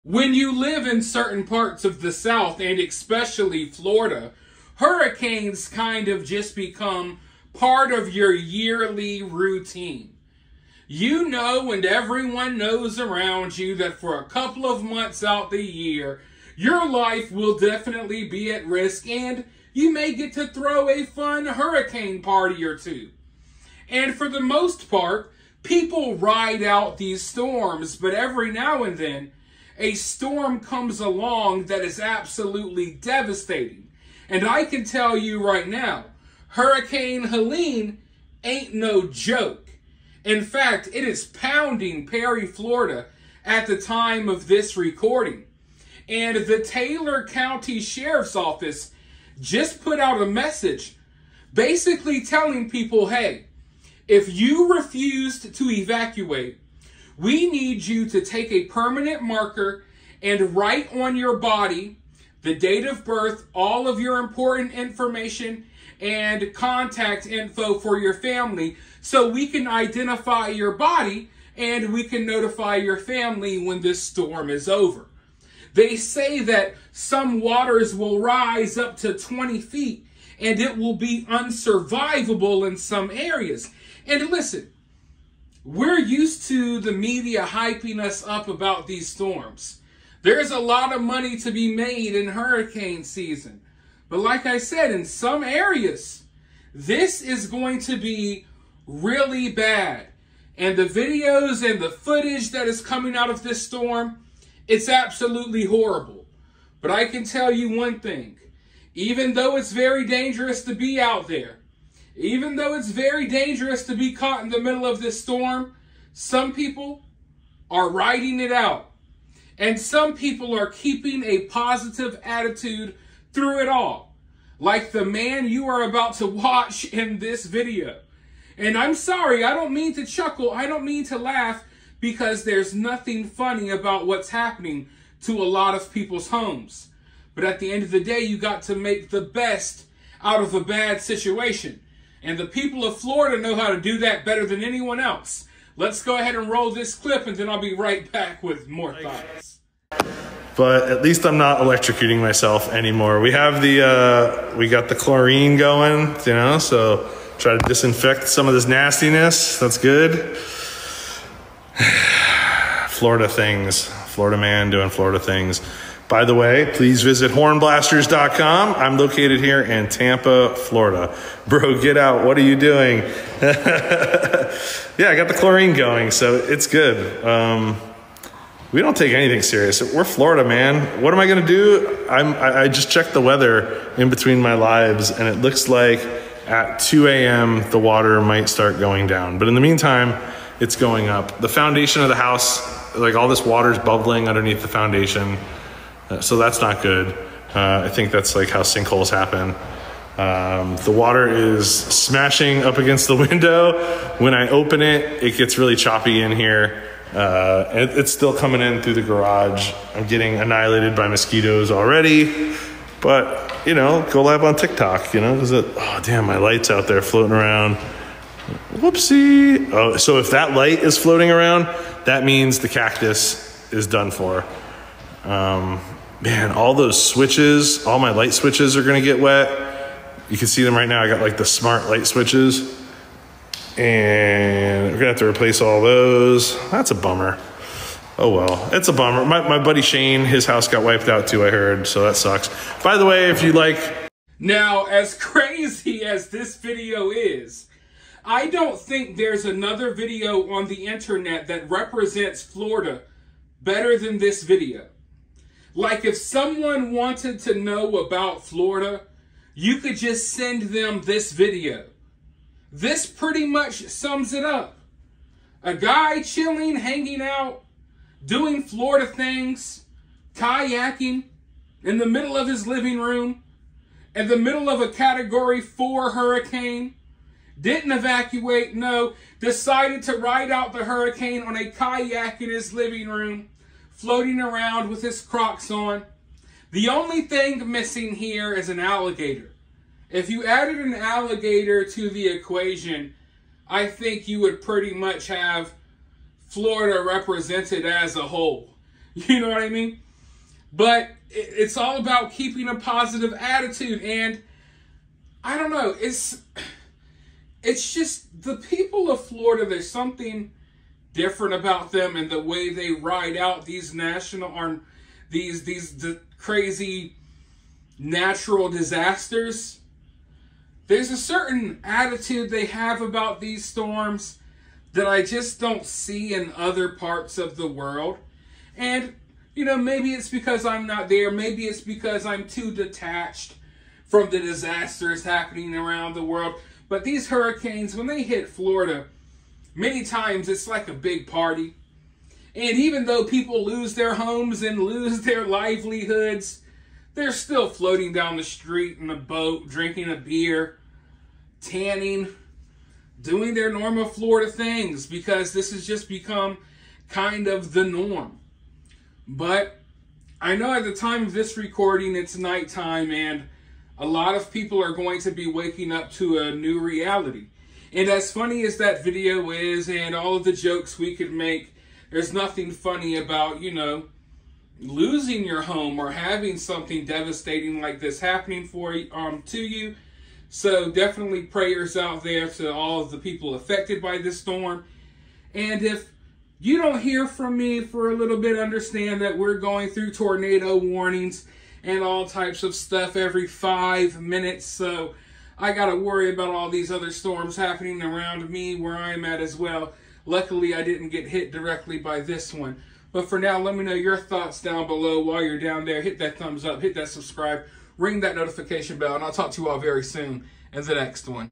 When you live in certain parts of the South, and especially Florida, hurricanes kind of just become part of your yearly routine. You know, and everyone knows around you, that for a couple of months out the year, your life will definitely be at risk, and you may get to throw a fun hurricane party or two. And for the most part, people ride out these storms, but every now and then, a storm comes along that is absolutely devastating. And I can tell you right now, Hurricane Helene ain't no joke. In fact, it is pounding Perry, Florida at the time of this recording. And the Taylor County Sheriff's Office just put out a message basically telling people, hey, if you refused to evacuate, we need you to take a permanent marker and write on your body the date of birth, all of your important information, and contact info for your family so we can identify your body and we can notify your family when this storm is over. They say that some waters will rise up to 20 feet and it will be unsurvivable in some areas. And listen, we're used to the media hyping us up about these storms. There's a lot of money to be made in hurricane season. But like I said, in some areas, this is going to be really bad. And the videos and the footage that is coming out of this storm, it's absolutely horrible. But I can tell you one thing. Even though it's very dangerous to be out there, even though it's very dangerous to be caught in the middle of this storm, some people are riding it out. And some people are keeping a positive attitude through it all. Like the man you are about to watch in this video. And I'm sorry, I don't mean to chuckle, I don't mean to laugh, because there's nothing funny about what's happening to a lot of people's homes. But at the end of the day, you got to make the best out of a bad situation. And the people of Florida know how to do that better than anyone else. Let's go ahead and roll this clip, and then I'll be right back with more thoughts. But at least I'm not electrocuting myself anymore. We have we got the chlorine going, you know, so try to disinfect some of this nastiness. That's good. Florida things. Florida man doing Florida things. By the way, please visit hornblasters.com. I'm located here in Tampa, Florida. Bro, get out. What are you doing? Yeah, I got the chlorine going, so it's good. We don't take anything serious. We're Florida, man. What am I going to do? I just checked the weather in between my lives, and it looks like at 2 a.m. the water might start going down. But in the meantime, it's going up. The foundation of the house, like all this water is bubbling underneath the foundation. So that's not good. I think that's like how sinkholes happen. The water is smashing up against the window. When I open it, it gets really choppy in here. It's still coming in through the garage. I'm getting annihilated by mosquitoes already. But, you know, go live on TikTok, you know, because oh, damn, my light's out there floating around. Whoopsie. Oh, so if that light is floating around, that means the cactus is done for. Man, all those switches, all my light switches are gonna get wet. You can see them right now. I got like the smart light switches, and we're gonna have to replace all those. That's a bummer. Oh well, it's a bummer. My buddy Shane, his house got wiped out too, I heard, so that sucks. By the way, if you like... Now, as crazy as this video is, I don't think there's another video on the internet that represents Florida better than this video. Like, if someone wanted to know about Florida, you could just send them this video. This pretty much sums it up. A guy chilling, hanging out, doing Florida things, kayaking in the middle of his living room, in the middle of a Category 4 hurricane, didn't evacuate, no, decided to ride out the hurricane on a kayak in his living room, floating around with his Crocs on. The only thing missing here is an alligator. If you added an alligator to the equation, I think you would pretty much have Florida represented as a whole. You know what I mean? But it's all about keeping a positive attitude. And I don't know, it's just the people of Florida, there's something different about them and the way they ride out these these crazy natural disasters. There's a certain attitude they have about these storms that I just don't see in other parts of the world. And, you know, maybe it's because I'm not there. Maybe it's because I'm too detached from the disasters happening around the world. But these hurricanes, when they hit Florida, many times it's like a big party. And even though people lose their homes and lose their livelihoods, they're still floating down the street in a boat, drinking a beer, tanning, doing their normal Florida things, because this has just become kind of the norm. But I know at the time of this recording, it's nighttime, and a lot of people are going to be waking up to a new reality. And as funny as that video is, and all of the jokes we could make, there's nothing funny about, you know, losing your home or having something devastating like this happening to you. So definitely prayers out there to all of the people affected by this storm. And if you don't hear from me for a little bit, understand that we're going through tornado warnings and all types of stuff every 5 minutes. So I got to worry about all these other storms happening around me where I'm at as well. Luckily, I didn't get hit directly by this one. But for now, let me know your thoughts down below while you're down there. Hit that thumbs up, hit that subscribe, ring that notification bell, and I'll talk to you all very soon in the next one.